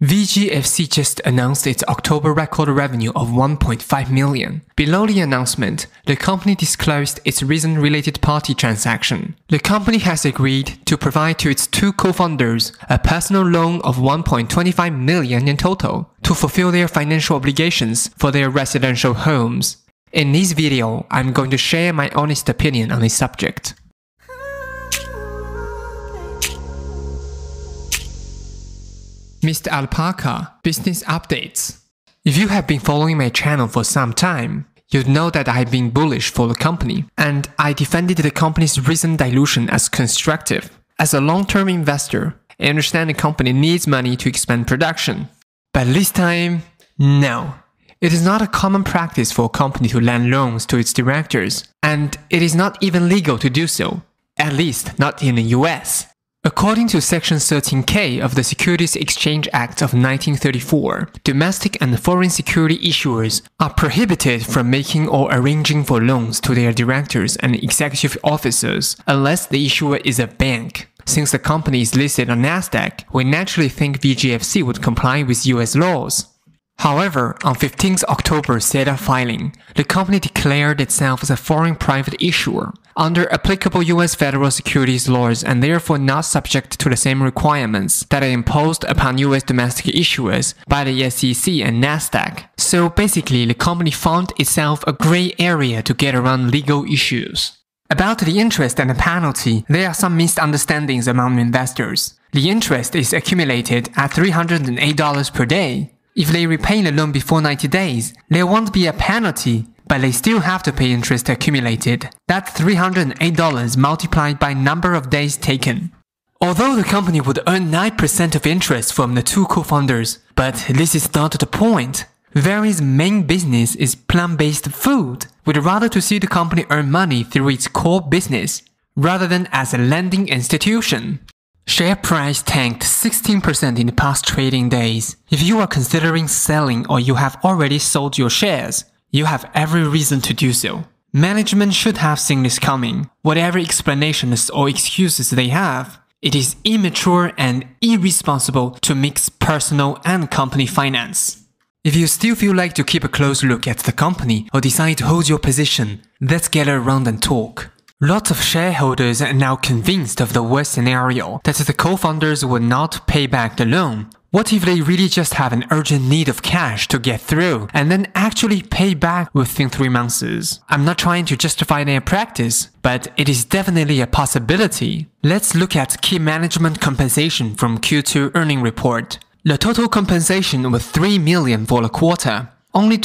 VGFC just announced its October record revenue of 1.5 million. Below the announcement, the company disclosed its recent related party transaction. The company has agreed to provide to its two co-founders a personal loan of 1.25 million in total to fulfill their financial obligations for their residential homes. In this video, I'm going to share my honest opinion on this subject. Mr. Alpaca, business updates. If you have been following my channel for some time, you'd know that I've been bullish for the company, and I defended the company's recent dilution as constructive. As a long-term investor, I understand the company needs money to expand production. But this time, no. It is not a common practice for a company to lend loans to its directors, and it is not even legal to do so, at least not in the US. According to Section 13K of the Securities Exchange Act of 1934, domestic and foreign security issuers are prohibited from making or arranging for loans to their directors and executive officers unless the issuer is a bank. Since the company is listed on Nasdaq, we naturally think VGFC would comply with US laws. However, on 15th October SEDAR filing, the company declared itself as a foreign private issuer under applicable US federal securities laws and therefore not subject to the same requirements that are imposed upon US domestic issuers by the SEC and Nasdaq. So basically, the company found itself a gray area to get around legal issues. About the interest and the penalty, there are some misunderstandings among investors. The interest is accumulated at $308 per day. If they repay the loan before 90 days, there won't be a penalty, but they still have to pay interest accumulated. That's $308 multiplied by number of days taken. Although the company would earn 9% of interest from the two co-founders, but this is not the point. Very's main business is plant-based food. We'd rather to see the company earn money through its core business, rather than as a lending institution. Share price tanked 16% in the past trading days. If you are considering selling or you have already sold your shares, you have every reason to do so. Management should have seen this coming. Whatever explanations or excuses they have, it is immature and irresponsible to mix personal and company finance. If you still feel like to keep a close look at the company or decide to hold your position, let's gather around and talk. Lots of shareholders are now convinced of the worst scenario, that the co-founders will not pay back the loan. What if they really just have an urgent need of cash to get through, and then actually pay back within 3 months? I'm not trying to justify their practice, but it is definitely a possibility. Let's look at key management compensation from Q2 earning report. The total compensation was $3 million for the quarter. Only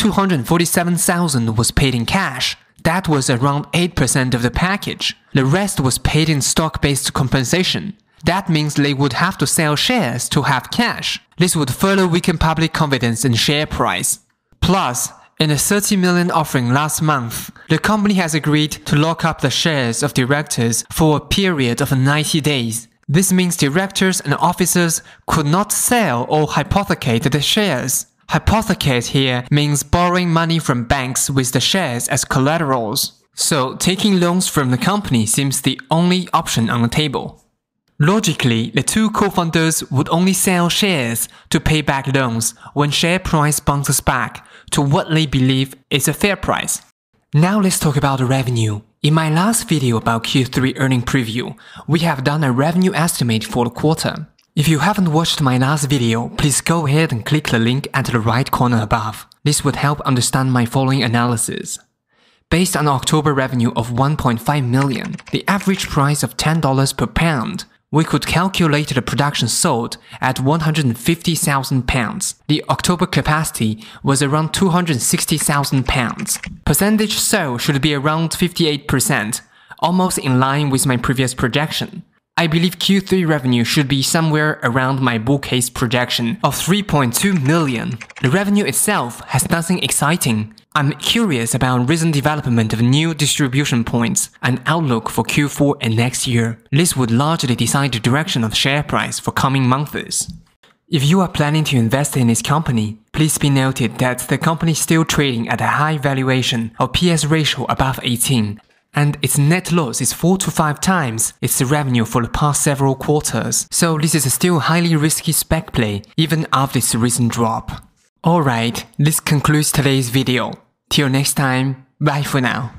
$247,000 was paid in cash. That was around 8% of the package. The rest was paid in stock-based compensation. That means they would have to sell shares to have cash. This would further weaken public confidence in share price. Plus, in a $30 million offering last month, the company has agreed to lock up the shares of directors for a period of 90 days. This means directors and officers could not sell or hypothecate the shares. Hypothecate here means borrowing money from banks with the shares as collaterals. So taking loans from the company seems the only option on the table. Logically, the two co-founders would only sell shares to pay back loans when share price bounces back to what they believe is a fair price. Now let's talk about the revenue. In my last video about Q3 earning preview, we have done a revenue estimate for the quarter. If you haven't watched my last video, please go ahead and click the link at the right corner above. This would help understand my following analysis. Based on October revenue of 1.5 million, the average price of $10 per pound, we could calculate the production sold at 150,000 pounds. The October capacity was around 260,000 pounds. Percentage sold should be around 58%, almost in line with my previous projection. I believe Q3 revenue should be somewhere around my bull case projection of 3.2 million. The revenue itself has nothing exciting. I'm curious about recent development of new distribution points and outlook for Q4 and next year. This would largely decide the direction of share price for coming months. If you are planning to invest in this company, please be noted that the company is still trading at a high valuation or PS ratio above 18. and its net loss is 4 to 5 times its revenue for the past several quarters. So this is still a highly risky spec play, even after its recent drop. Alright, this concludes today's video. Till next time, bye for now.